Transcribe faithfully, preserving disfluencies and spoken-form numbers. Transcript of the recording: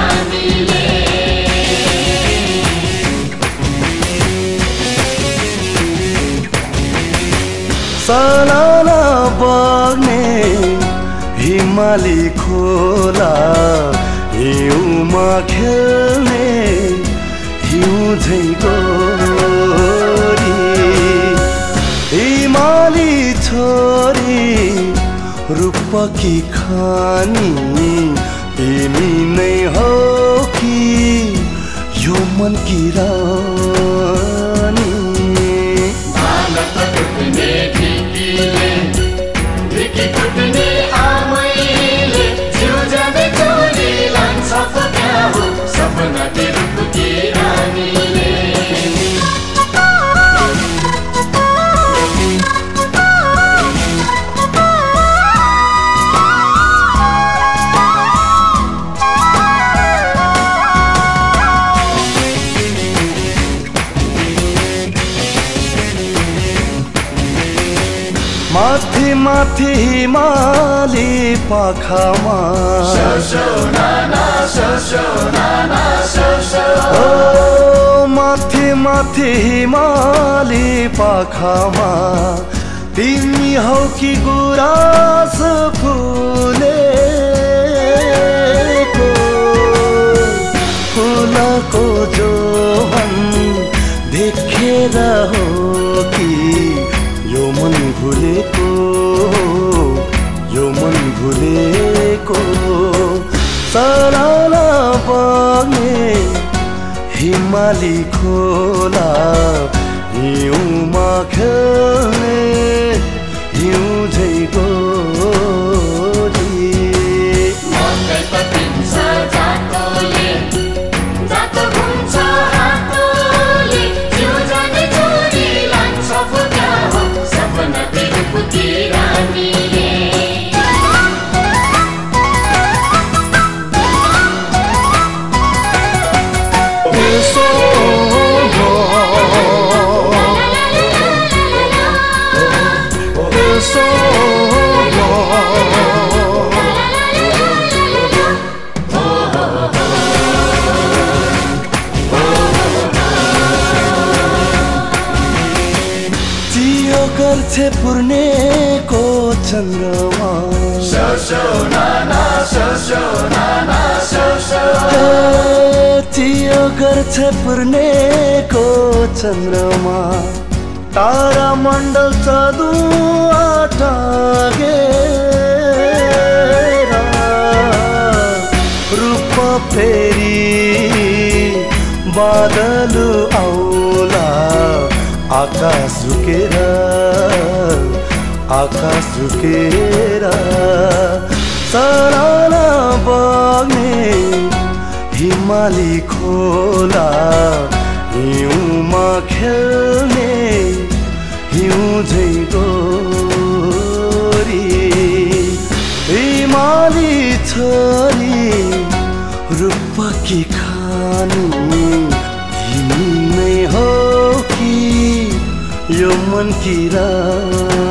रानीले सलाना बग्ने हिमाली खोला हिउँमा खेल्ने हिउँ झै गोरी हिमाली छोरी रूपकी खानी तिमी नै हो कि यो मनकी रानी सपना के रूप की रानीले माथि माथि हिमाली पाखामा ओ माथि माथि हिमाली पाखामा तिमी हौ कि गुराँस फुलेको फुलको जोवन देखेर हो कि यो मन भुलेको यो मन भुलेको सलाना बग्ने हिमाली खोला हिउँमा खेल्ने हिउँ झै गोरी मकै पपिन्छ जातोले जातो घुम्छ हातोले जिउ जाने छोरी लान्छ फुका हो सपना के रूप की रानीले गर्छे पूर्णेको चन्द्रमा चियो गर्छे पूर्णेको चन्द्रमा तारा मण्डल चदुआ टागेर रूप फेरि बादल आउला आकाश झुकेर आकाश झुकेर सलाना बग्ने हिमाली खोला हिउँमा खेल्ने हिउँ झै गोरी हिमाली छोरी रूपकी खानी तिमी नै हो कि यो मन की रानी